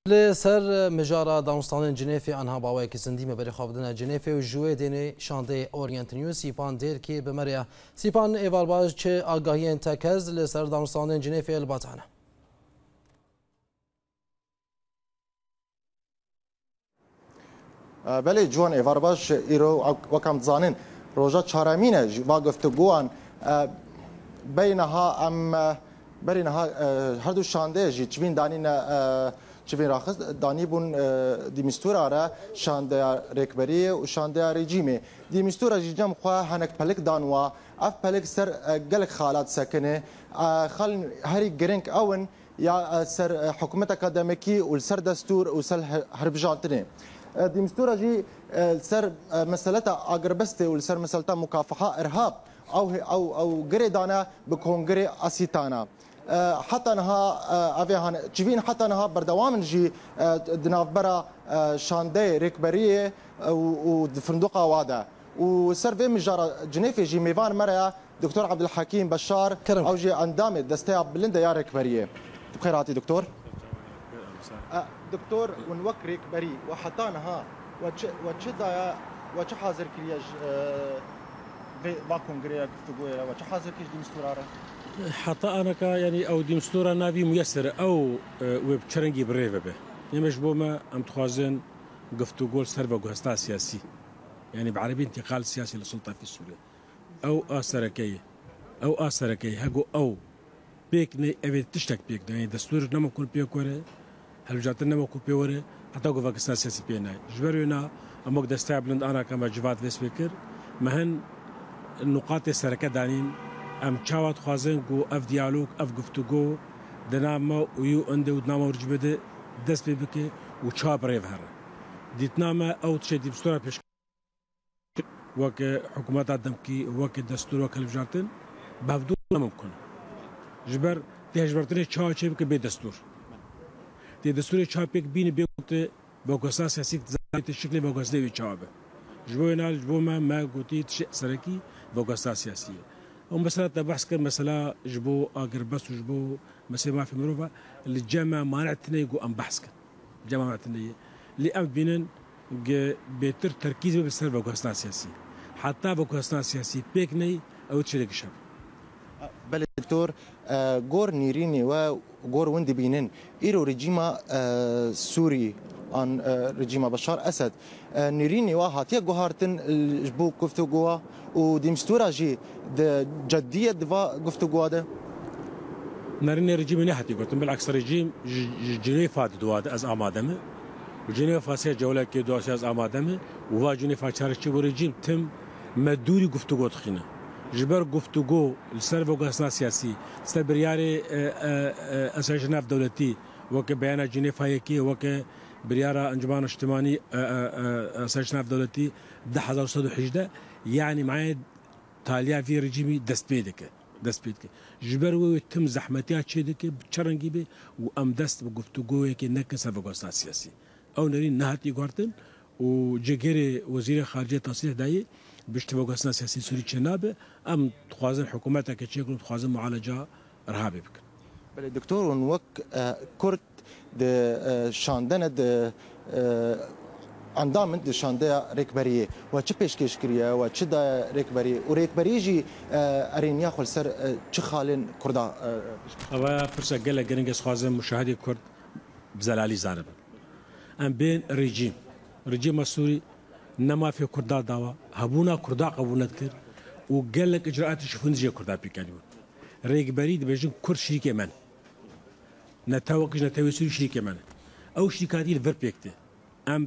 لسر مجارة دانستان جنيفي آنها باوی که زندی مبری خوابدن جنیفی و جوی دینه شانده اورینت نیوز سیپان دیر که بمریا سیپان ایوالباز چه آگاهی انتکز لسر دانستان جنیفی الباتانه. بله جوان ایوالباز ایرو وکم زانن روزا چهارمینه و گفتگوان بینها برینها هر دو شانده جی چوین دانین چوین راخص دانی بون دیمستورا را شانده رکبری و شانده رژیمی دیمستورا جی جم خواه هنک پلک دانوا اف پلک سر گلک خالات سکنه خال هری گرینک اون یا سر حکومت اکادمیکی و سر دستور و سر حرب جانتنه دیمستورا جی سر مسألة اگربسته و سر مسألة مكافحة ارهاب او گریدانه به کنگره اسیتانا حتی نها اویهان چوین حتی نها بردوام جی دنافبرا شانده رکبریه و فندق واده و سر في مجارة جنيفي جي ميفان مريا دكتور عبد الحكيم بشار او جي اندام دستيا بلندا يا ركبريه بخير عطي دكتور دكتور ونوك ركبري وحتى نها وتشدا وتش حاضر كرياج با كونغريا كفتغويا وتش حاضر كيش ديمستوراره حتى انا يعني او ديمستورا نافي ميسر او ويب تشرنجي بريفه به يمش بوما ام تخازن قفتغول سربا قهستا سياسي يعني بعربي انتقال سياسي للسلطه في سوريا او اسركي هاجو او بيك ابي تشتك بيك يعني دستور نما كل بيك وره هلجات نما كل بيك وره حتى قفاقستا سياسي بينا جبرونا امك دستابلند انا كما جوات فيسبيكر مهن النقاط السركه دانين ام چاوات خوازن گو اف دیالوگ اف گفتگو دنامه ويو انده ودنامه ورجبده دست ببکه و چا بريف هر ديتنامه او تشي ديبستورا پیش وك حكومات دمكي وك دستور وك الجارتن بافدو ممكن جبر تهجبرتني چا چه بك بدستور دي دستور چا بك بين بيوت بوكسا سياسي زايت شكل بوكس دي چابه جبونا جبوما ما قوتي تشي سركي بوكسا سياسيه ومسألة بحث كان مسألة جبو أجر بس وجبو مسألة ما في مروفة اللي الجامعة مانعتنا يقول أم بحث كان الجامعة مانعتنا اللي أم بينن بيتر تركيز بالسر بوكسنا سياسي حتى بوكسنا سياسي بيكني أو تشيلك الشاب. بله دكتور غور نيريني وغور وندي بينن إيرو رجيما سوري عن رجيم بشار أسد نيريني وهاتيا جوهارتن جبو كفتو جوا وديمستورا جي جدية دفا كفتو جوا ده نيريني رجيم نحتي قلت بالعكس رجيم جنيفا دواد از آمادمه وجنيفا سيا جولة كي دواسي از آمادمه وها جنيفا شارشي ورجيم تم مدوري كفتو جوا تخينه جبر كفتو جو السر فوقاسنا سياسي سر برياري أساجناف دولتي وك بيانا جنيفا يكي وك بريارة انجمان اجتماعي سجناف دولتي 1911 يعني معايا تاليا في رجيمي دست بيدك جبر ويتم زحمتيات شيدك بتشرنجي به وام دست بگفتگوی که نکس فوقاسنا سیاسی او نرين نهاتي غارتن وجيري وزير خارجيه تصريح داي بيشت فوقاسنا سياسي سوري چنابه ام تخوازن حكومتك تشيكل تخوازن معالجه ارهابي بك بل دكتور ونوك كرت د شاندنه د اندام د شانده رکبریه و چه پیشکش کریه و چه د رکبری و رکبری جی ارینیا خل سر چه خالن کردا اوا فرصه گله گرنگس خوازم مشاهده کرد بزلالی زانب ام بين رجيم السوري نما في كردا داوا هبونا كردا قبولت كر وقال لك اجراءات شوفون زي كردا بيكانيون ركبري دبجن كر شريك من نتوقج نتوي سوري شريك من او شركاتي الفربيكت ام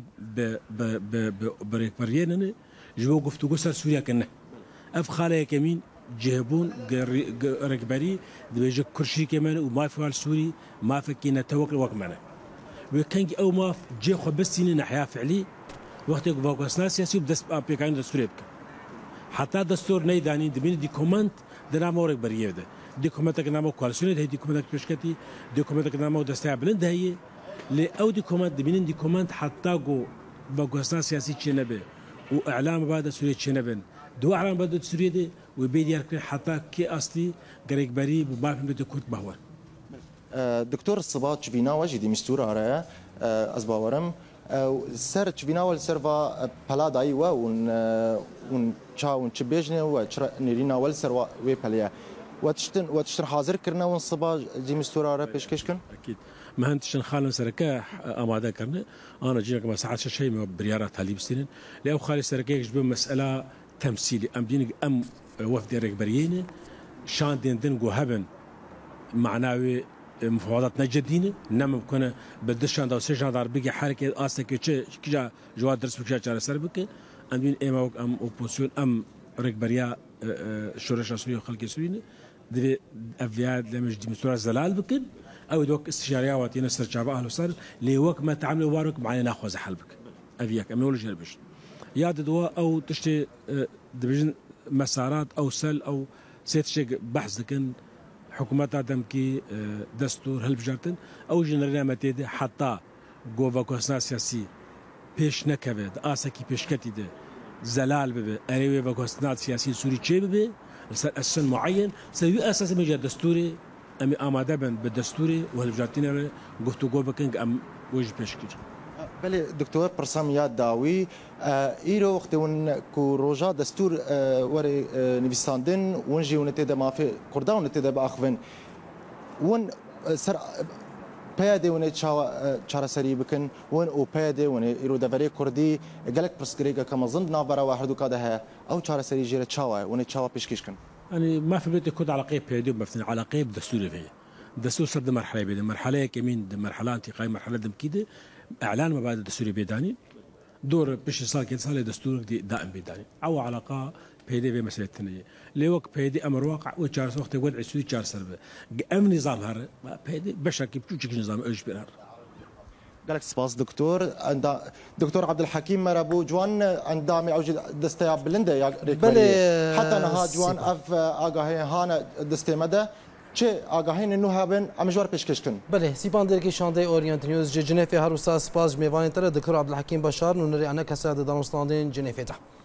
بريكبريان جو قفتو سر سوريا كنا اف خاله كمين جهبون ركبري دبجن كر شريك من وما في سوري ما فكي نتوقع وكمنه وكان او ما جي خبسين نحيا فعلي وقت فوقسنا سياسي بدس بيكان دستور حتى دستور نيداني دبين دي كوماند دنامو ركبريه ده دي كوماتك نامو كوالسيون هي دي كوماتك بيشكتي دي كوماتك نامو دستيا بلند هي لي او دي كوماند دبين دي كوماند حتى جو فوقسنا سياسي تشنبه واعلام بعد سوريا تشنبن دو اعلام بعد سوريا دي وبيدي حتى كي اصلي ركبري وما في بده كنت بهور دكتور الصباط شبينا وجي دي مستور على أزباورم سر شبينا والسرفا بلا دايوا ون شاون شبيجنا ونيرينا والسر وبليا وتشتر حاضر كرنا والصباط دي مستور على بيشكشكن اكيد ما هنتشن خالن سركه اماده كرنا انا جينا كما ساعات شيء بريارات هالي بسنين لو خالي سركه جبوا مساله تمثيلي ام دينك ام وفد ركبريين شان دين جو هبن معناوي مفاوضات نجدينه نعم كنا بدشان دو سجان دار بيجي حركه اسك كجا جواد درس بكجا جار سربك ام دين ام اوبوزيون ام ركبريا شورش اسوي خلق سوين دي افياد لمش دي مستوى زلال بكن او دوك استشاريه واتينا سرجابه اهل وسر لوك ما تعملوا وارك معنا ناخذ حلبك افياك امنول جربش ياد دوا او تشتي ديفيجن مسارات او سل او سيت شيء بحث كن حكومات ادم كي دستور هلبجارتن او جنرال متيد حتى جوفا كوسنا سياسي بيش نكبد اسكي بيشكتي ده زلال ببه اريوي وكوسنا سياسي سوري تشي ببه السن معين سيو اساس مجال دستوري امي اماده بن بالدستوري وهلبجارتين قفتو جو بكنج ام وجه بيشكي بله دكتور برساميات داوي ايرو وقت ون كو روجا دستور وري نيفستاندن ونجي ونتدا ما في كردان ونتدا باخفن ون سر بيادي ون تشارا سري بكن ون او بيادي ون ايرو دفري كردي قالك برسكريغا كما ظن نافرا واحد وكذا او تشارا سري جيره تشاوا ون تشاوا بيشكيشكن يعني ما في بيت كود على قيب بيادي ومفتن على قيب دستوري فيه الدستور صار مرحله بين مرحله كمين مرحله انتقائيه مرحله دم كده اعلان مبادئ الدستوري بيداني دور بش صار كان صار دستور دائم بيداني او علاقه بيدي في مساله الثانيه لوك بيدي امر واقع وشار وقت وضع سوري شار سربه ام نظام هر بيدي بشكل بتوجك نظام ايش بينار قالك سباس دكتور عند دكتور عبد الحكيم مرابو جوان عندما اوجد دستيا بلنده حتى نها جوان اف اگاهی هان دسته مده چه آگاهی نو هابن امجوار پیشکش کن بله سیپان در کی شانده اورینت نیوز جنیف هر وساس باز میوان تر دکتور عبد الحکیم بشار نونری انا کساد دانستاندین جنیف تا